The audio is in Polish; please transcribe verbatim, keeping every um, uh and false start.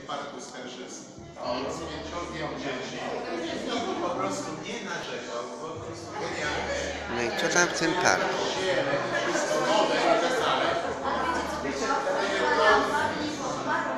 parku Skarżyskim. On z pięciorgiem dzieci i po prostu nie narzekał, po prostu genialnie. No i co tam w tym parku? Zieleń, wszystko, wodę i tak dalej. Wiecie,